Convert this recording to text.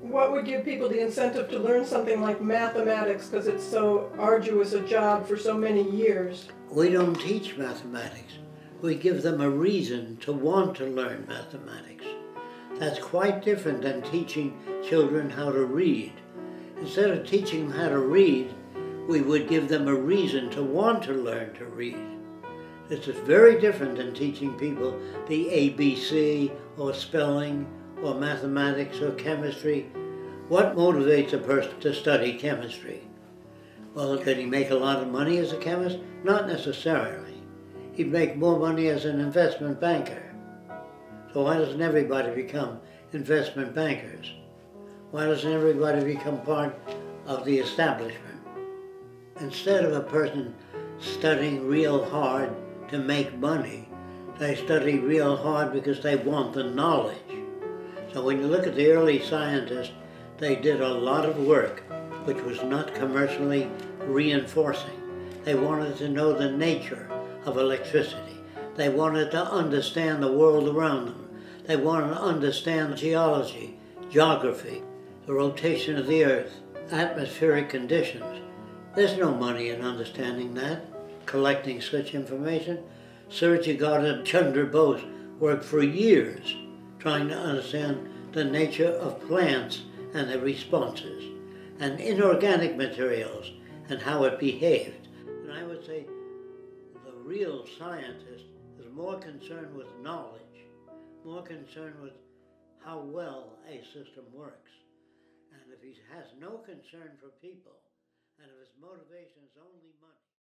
what would give people the incentive to learn something like mathematics because it's so arduous a job for so many years? We don't teach mathematics. We give them a reason to want to learn mathematics. That's quite different than teaching children how to read. Instead of teaching them how to read, we would give them a reason to want to learn to read. This is very different than teaching people the ABC or spelling or mathematics or chemistry. What motivates a person to study chemistry? Well, could he make a lot of money as a chemist? Not necessarily. He'd make more money as an investment banker. So why doesn't everybody become investment bankers? Why doesn't everybody become part of the establishment? Instead of a person studying real hard to make money, they study real hard because they want the knowledge. So when you look at the early scientists, they did a lot of work which was not commercially reinforcing. They wanted to know the nature of electricity. They wanted to understand the world around them. They wanted to understand geology, geography, the rotation of the earth, atmospheric conditions. There's no money in understanding that, collecting such information. Sir Jacque Chandra Bose worked for years trying to understand the nature of plants and their responses, and inorganic materials and how it behaved. And I would say the real scientist is more concerned with knowledge, more concerned with how well a system works. And if he has no concern for people, and if his motivation is only money,